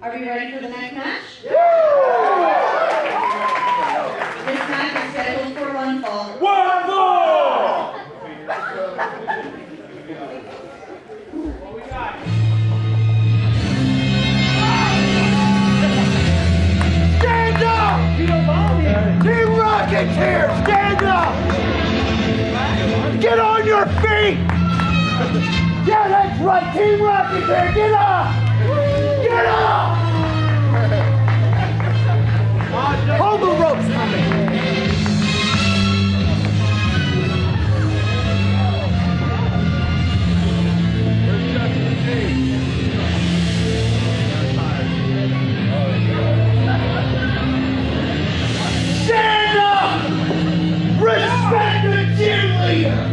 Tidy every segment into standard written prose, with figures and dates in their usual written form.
Are we ready for the next match? This match is scheduled for one fall. One fall! What we got? Stand up! Team Rocket's here! Stand up! Get on your feet! Yeah, that's right! Team Rocket's here! Get up! Get up! Hold the ropes for me! Stand up! Respect the gym leader!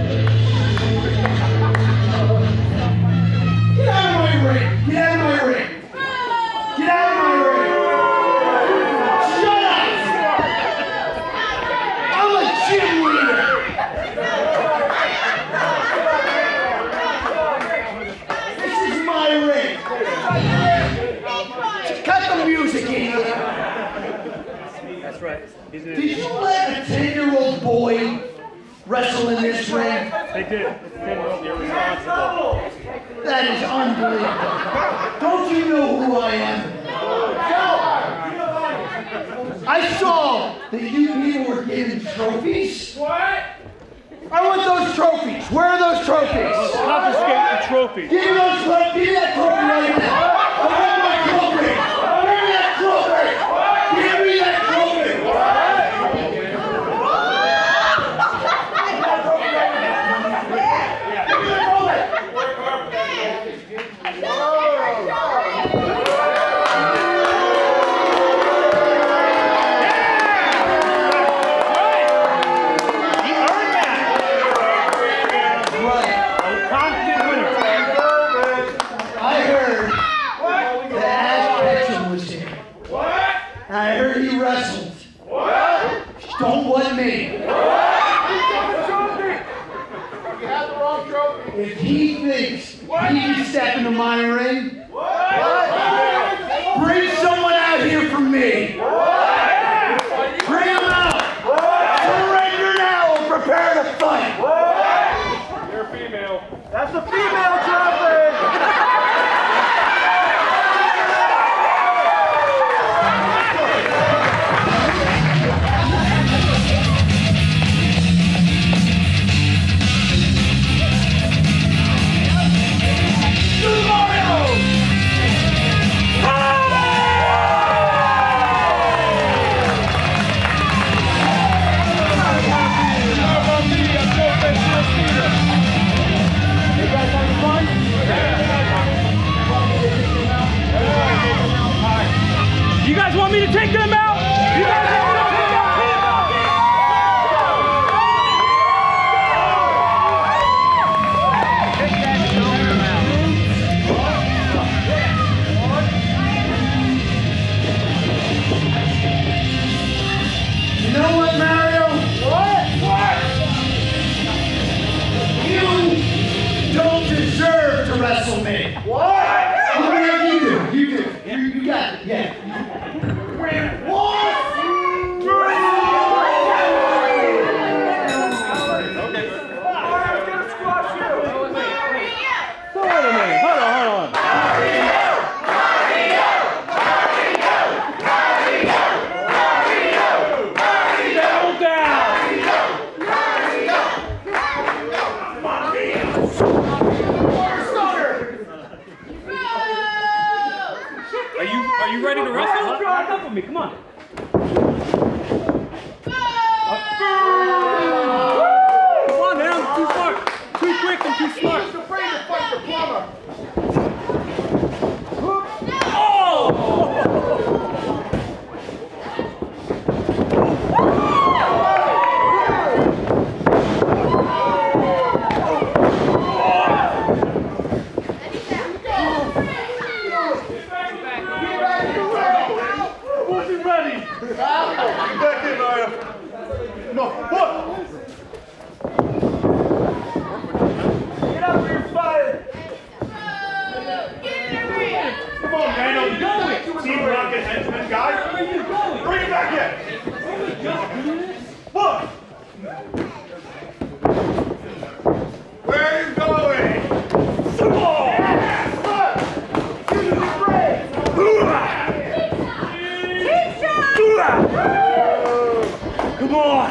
Get out of my ring! Get out of my ring! Get out of my ring! Shut up! I'm a gym leader! This is my ring! Cut the music, idiot! That's right. Did you let a 10-year-old boy wrestle in this ring? They did. 10-year-old, you're responsible. That is unbelievable. Don't you know who I am? I saw that you people were given trophies. What? I want those trophies. Where are those trophies? Confiscate the trophy. Give me those trophies. Give me that trophy right now. I want my trophy. Give me that trophy. Give me that trophy. I heard he wrestled. What? Don't want me. What? You have the wrong trophy. If he thinks he can step into my ring, bring someone out here for me. Bring him out. Surrender now or prepare to fight. You're a female. That's a female trophy. You guys want me to take them out? You guys want me to take them out? Take that and throw them out. You know what, Mario? What? You don't deserve to wrestle me. What? Whatever you do, you do. You got it, yeah. Are you ready to wrestle? Come up with me, come on. Come on, man, I'm too smart. Too quick, I'm too smart. He's afraid to fight the plumber. No, what? Come on, Randall. Team Rocket henchman guy. Bring it back in. One. Where are you going? Come on. Come on!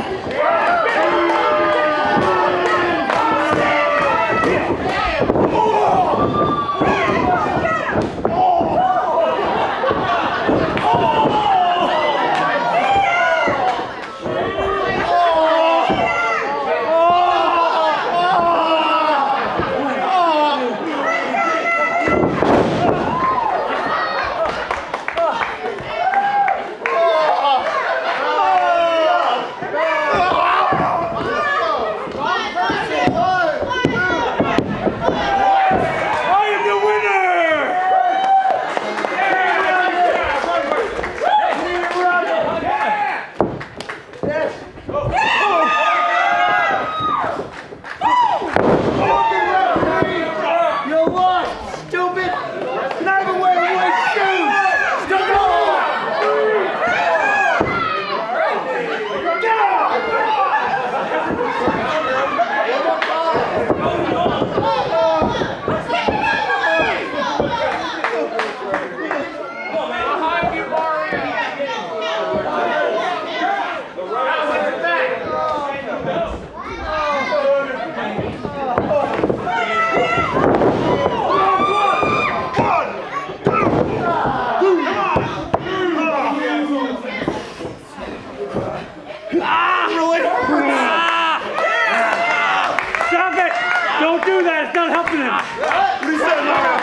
Don't do that, it's not helping him. What do you say, Mario?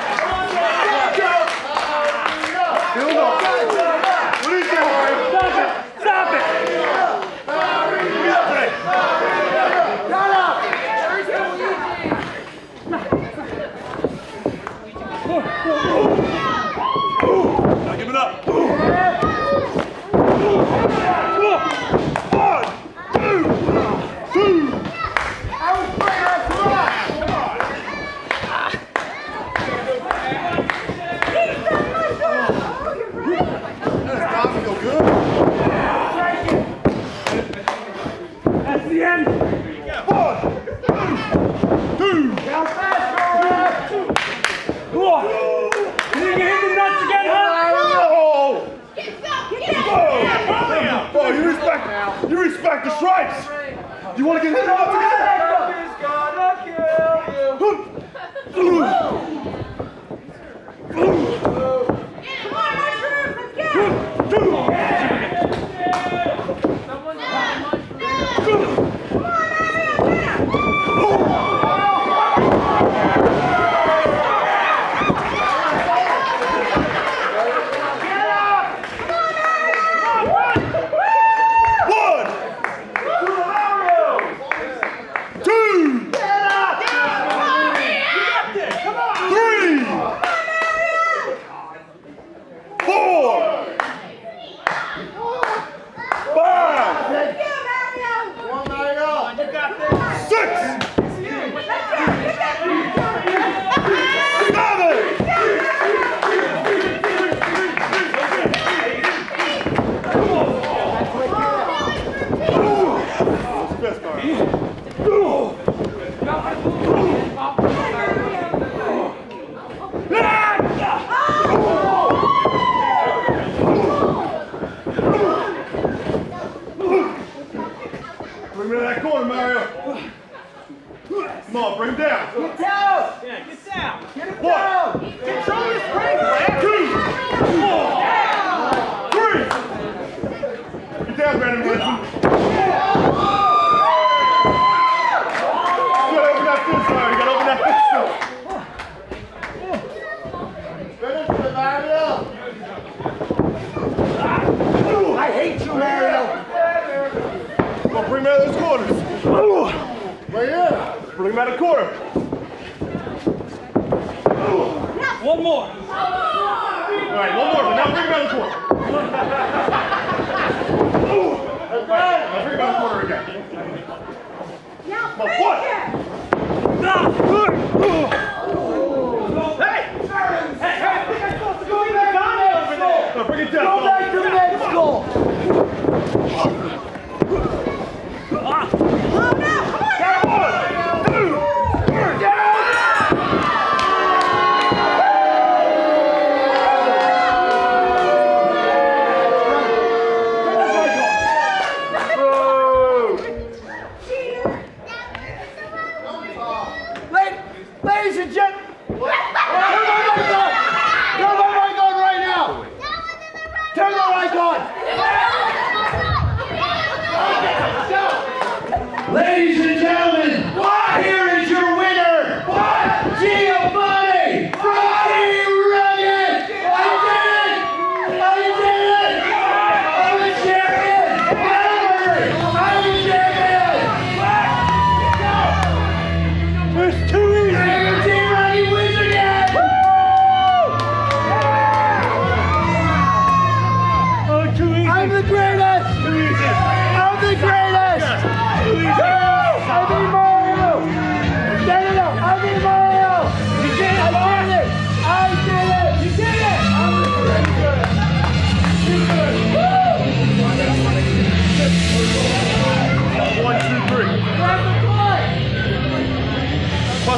What do you say, Mario? Stop it! Stop it! Shut up! Now give it up. 1, 2, 2. That's the end! 1, 2. Come on! You think you hit the nuts again, huh? Oh, you respect the stripes! You want to get hit the nuts again? Bring me to that corner, Mario. Come on, bring him down. Get down! Yeah, get down! Get him down! Control his brain, 2, 4, 3. Get down, Brandon Wilson. You gotta open that fist, Mario. You gotta open that fist. Finish it, Mario. I hate you, Mario. Come on, bring him out of those corners. Right here. Bring him out of the corner. One more! All right, one more, but now bring him out of the corner. Now bring him out of the corner again. Come on, 1. Hey! Hey, I think I'm supposed to go in!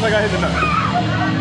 time I got hit in the nuts.